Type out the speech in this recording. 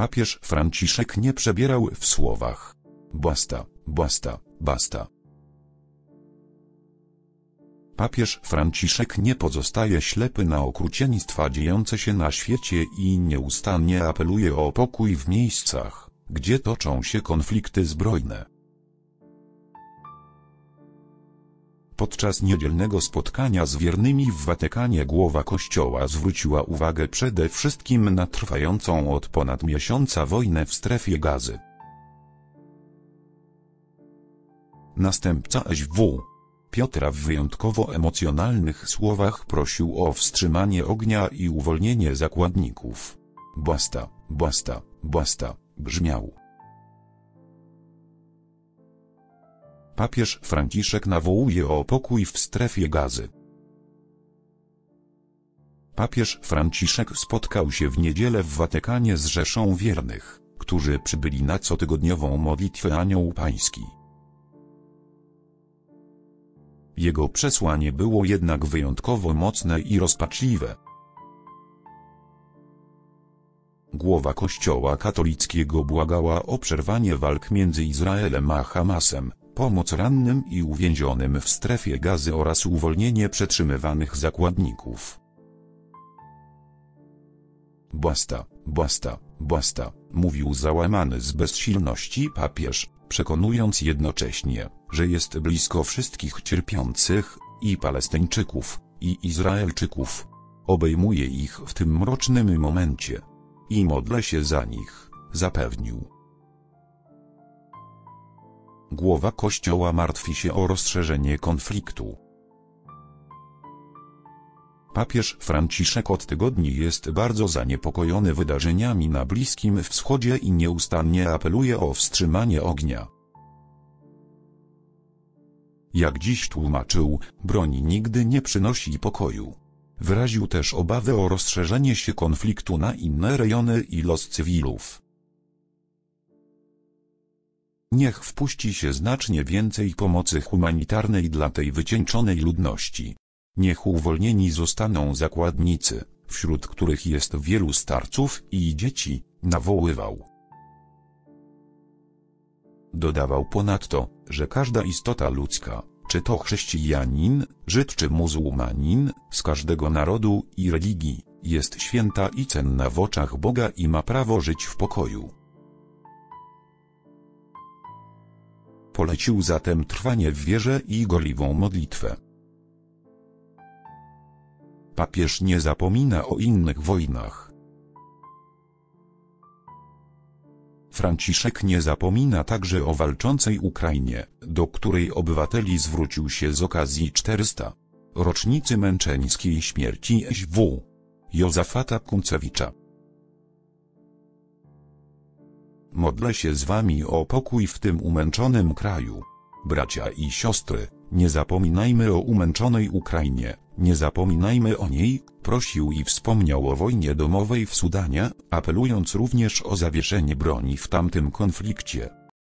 Papież Franciszek nie przebierał w słowach basta, basta, basta. Papież Franciszek nie pozostaje ślepy na okrucieństwa dziejące się na świecie i nieustannie apeluje o pokój w miejscach, gdzie toczą się konflikty zbrojne. Podczas niedzielnego spotkania z wiernymi w Watykanie głowa Kościoła zwróciła uwagę przede wszystkim na trwającą od ponad miesiąca wojnę w strefie Gazy. Następca SW Piotra w wyjątkowo emocjonalnych słowach prosił o wstrzymanie ognia i uwolnienie zakładników. Basta, basta, basta, brzmiał. Papież Franciszek nawołuje o pokój w strefie Gazy. Papież Franciszek spotkał się w niedzielę w Watykanie z rzeszą wiernych, którzy przybyli na cotygodniową modlitwę Anioł Pański. Jego przesłanie było jednak wyjątkowo mocne i rozpaczliwe. Głowa Kościoła katolickiego błagała o przerwanie walk między Izraelem a Hamasem, pomoc rannym i uwięzionym w strefie Gazy oraz uwolnienie przetrzymywanych zakładników. Basta, basta, basta, mówił załamany z bezsilności papież, przekonując jednocześnie, że jest blisko wszystkich cierpiących, i Palestyńczyków, i Izraelczyków. Obejmuje ich w tym mrocznym momencie. I modlę się za nich, zapewnił. Głowa Kościoła martwi się o rozszerzenie konfliktu. Papież Franciszek od tygodni jest bardzo zaniepokojony wydarzeniami na Bliskim Wschodzie i nieustannie apeluje o wstrzymanie ognia. Jak dziś tłumaczył, broń nigdy nie przynosi pokoju. Wyraził też obawę o rozszerzenie się konfliktu na inne rejony i los cywilów. Niech wpuści się znacznie więcej pomocy humanitarnej dla tej wycieńczonej ludności. Niech uwolnieni zostaną zakładnicy, wśród których jest wielu starców i dzieci, nawoływał. Dodawał ponadto, że każda istota ludzka, czy to chrześcijanin, Żyd czy muzułmanin, z każdego narodu i religii, jest święta i cenna w oczach Boga i ma prawo żyć w pokoju. Polecił zatem trwanie w wierze i gorliwą modlitwę. Papież nie zapomina o innych wojnach. Franciszek nie zapomina także o walczącej Ukrainie, do której obywateli zwrócił się z okazji 400. rocznicy męczeńskiej śmierci SW. Józefata Kuncewicza. Modlę się z wami o pokój w tym umęczonym kraju. Bracia i siostry, nie zapominajmy o umęczonej Ukrainie, nie zapominajmy o niej, prosił i wspomniał o wojnie domowej w Sudanie, apelując również o zawieszenie broni w tamtym konflikcie.